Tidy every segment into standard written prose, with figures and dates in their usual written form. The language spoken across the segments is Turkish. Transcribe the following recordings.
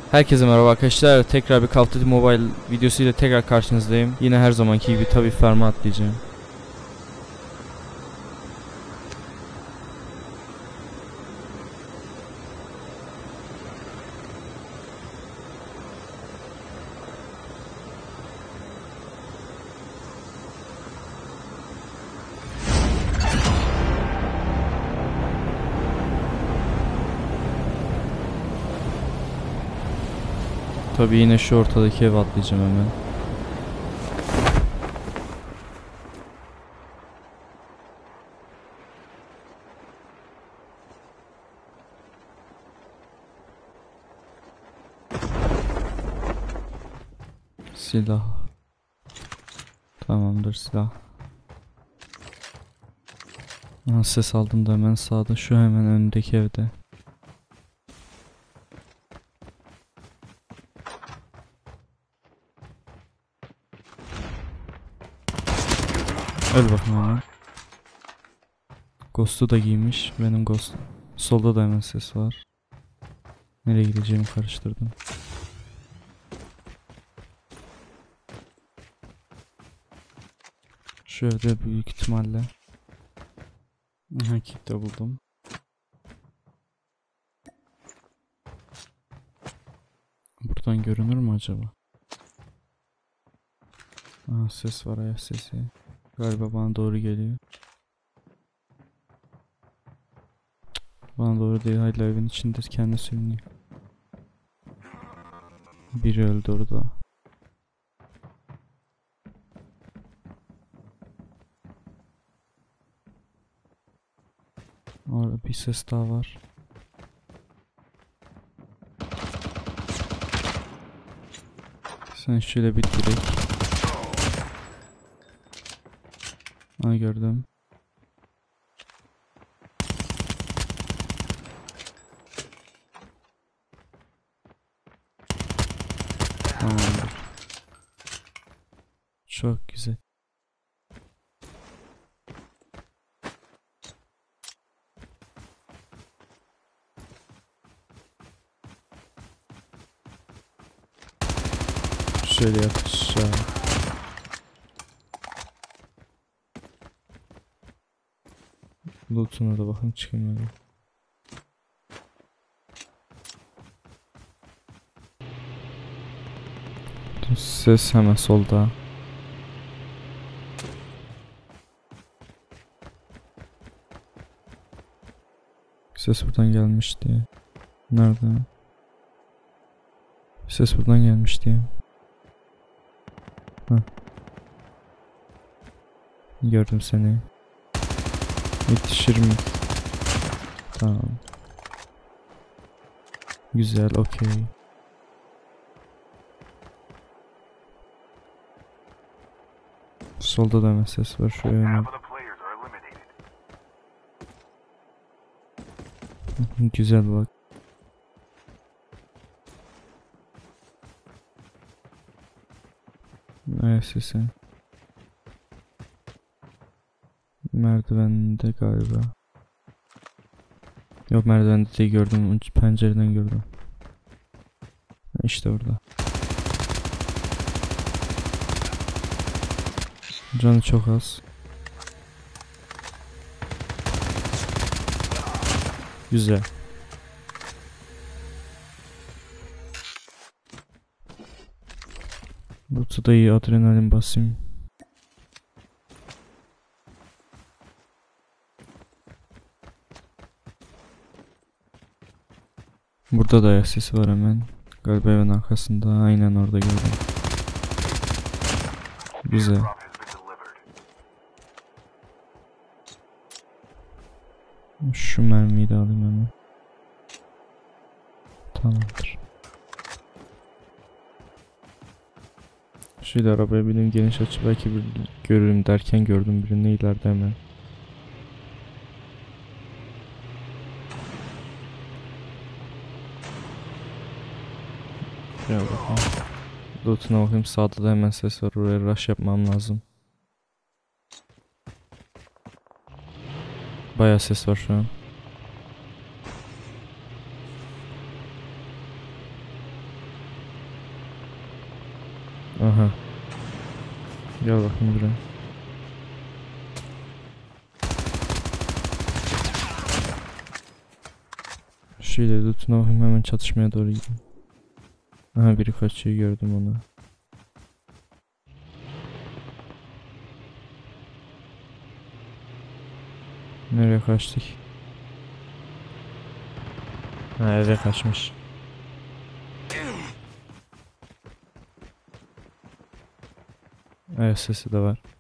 Herkese merhaba arkadaşlar. Tekrar bir Call of Duty Mobile videosuyla tekrar karşınızdayım. Yine her zamanki gibi tabii farm'a atlayacağım. Tabii yine şu ortadaki eve atlayacağım hemen. Silah. Tamamdır, silah. Aha, ses aldım da hemen sağda, şu hemen önündeki evde. Öl bakayım hemen. Ghost'u da giymiş. Benim Ghost. Solda da hemen ses var. Nereye gideceğimi karıştırdım. Şu evde büyük ihtimalle. Aha, kit de buldum. Buradan görünür mü acaba? Aha, ses var, ayak sesi. Galiba bana doğru geliyor. Bana doğru değil, hala evin içinde kendi sürünüyor. Biri öldü orada. Orada bir ses daha var. Sen şöyle bir direkt. Ha, gördüm. Tamamdır. Çok güzel. Şöyle yapacağım. Loot'una da bakın, çıkmıyor. Ses hemen solda. Ses buradan gelmişti. Nerede? Ses buradan gelmişti. Heh. Gördüm seni. Yetişir mi? Tamam. Güzel, okey. Solda da hemen ses var, şu öne. Güzel bak. Ayak sesi. Merdivende galiba. Yok, merdivende de gördüm. Pencereden gördüm. İşte orada. Canı çok az. Güzel. Loot'u da iyi, adrenalin basayım. Burada da ayak sesi var hemen. Galiba evin arkasında, aynen orada gördüm. Güzel. Şu mermiyi de alayım hemen. Tamamdır. Şöyle arabaya bineyim, geniş açı, belki bir görürüm derken gördüm birini ileride hemen. Şuraya bakalım. Loot'una bakayım, sağda da hemen ses var, oraya rush yapmam lazım. Bayağı ses var şu an. Gel bakayım buraya. Şöyle lootuna bakayım, hemen çatışmaya doğru gideyim. Aha, biri kaçıyor, gördüm onu. Nereye kaçtık? Ha, eve kaçmış. Evet, sesi de var.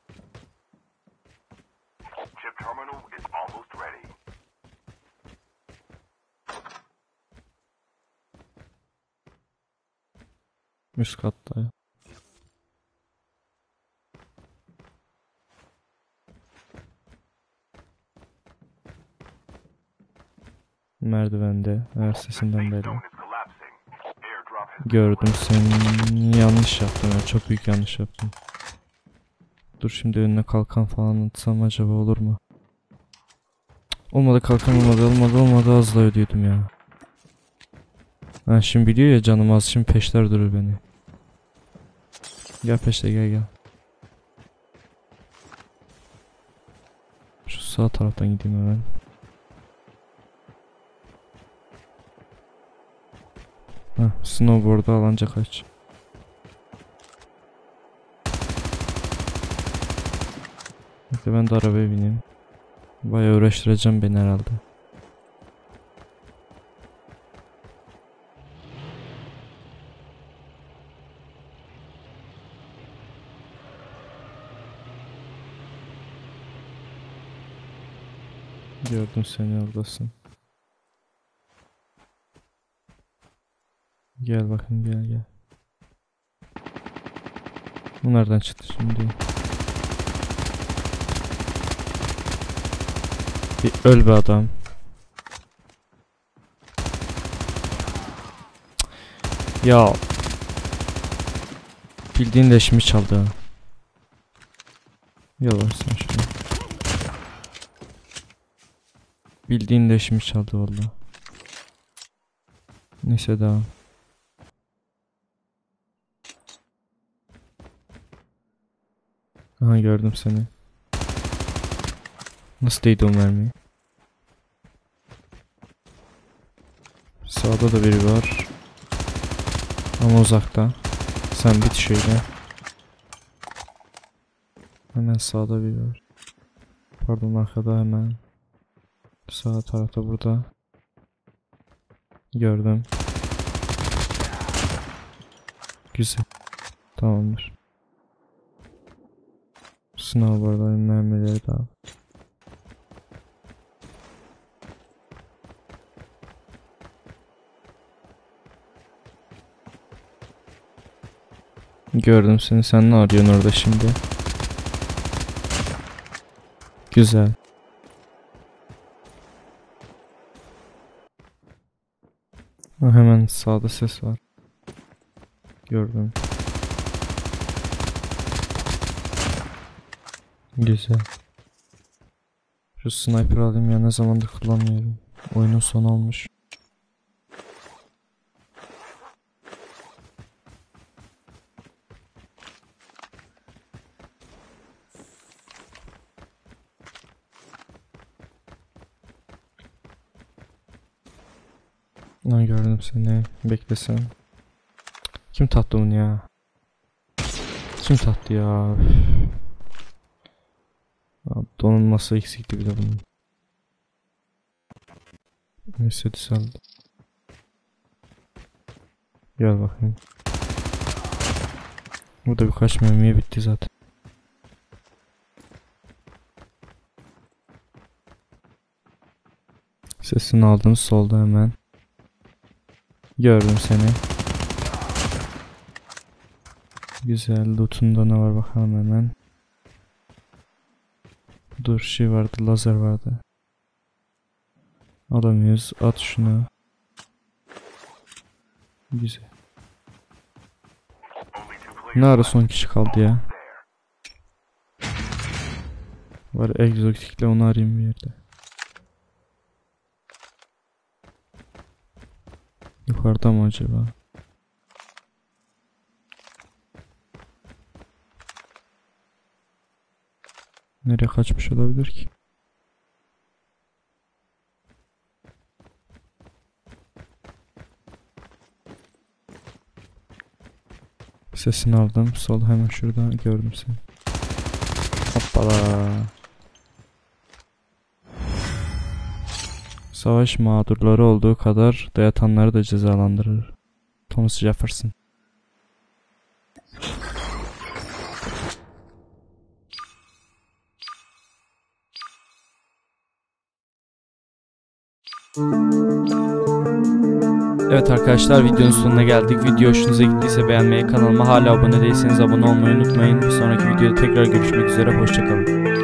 Üst katta. Merdivende. Evet, sesinden belli. Gördüm seni. Yanlış yaptım ya. Çok büyük yanlış yaptım. Dur, şimdi önüne kalkan falan atsam acaba olur mu? Olmadı, kalkan olmadı, az da ödüyordum ya. Ha, şimdi biliyor ya canım az, şimdi peşler durur beni. Gel peşte, gel. Şu sağ taraftan gideyim hemen. Ha, snowboard'a alanca kaç. Bekle, ben de arabaya bineyim. Bayağı uğraştıracağım beni herhalde. Gördüm seni, oradasın. Gel bakayım, gel. Bu nereden çıktı şimdi? Öl be adam. Ya. Bildiğin leşimi çaldı. Yavaş sen şuraya. Bildiğin leşimi çaldı valla. Neyse, devam. Aha, gördüm seni. Nasıl değdi o mermi? Sağda da biri var. Ama uzakta. Sen bit şöyle. Hemen sağda biri var. Pardon, arkada hemen. Sağ tarafta burada. Gördüm. Güzel. Tamamdır. Snowboard'ların mermileri de al. Gördüm seni. Sen ne arıyorsun orada şimdi? Güzel. Ha, hemen sağda ses var. Gördüm. Güzel. Şu sniper alayım ya, ne zamandır kullanmıyorum. Oyunun sonu olmuş. Ha, gördüm seni. Beklesen. Kim tattı onu ya? Kim tattı ya? Donanması eksikti bile bunun. Neyse, düzeldi. Gel bakayım. Burada birkaç mermiye bitti zaten. Sesini aldım solda hemen. Gördüm seni. Güzel, lootunda ne var bakalım hemen. Dur, şey vardı, lazer vardı. Alamıyoruz, at şunu. Güzel. Ne ara son kişi kaldı ya? Var, egzotikle onu arayayım bir yerde. Yukarıda mı acaba? Nereye kaçmış olabilir ki? Sesini aldım. Sol hemen şurada gördüm seni. Hoppala. Savaş mağdurları olduğu kadar dayatanları da cezalandırır. Thomas Jefferson. Evet arkadaşlar, videonun sonuna geldik. Video hoşunuza gittiyse beğenmeyi, kanalıma hala abone değilseniz abone olmayı unutmayın. Bir sonraki videoda tekrar görüşmek üzere. Hoşça kalın.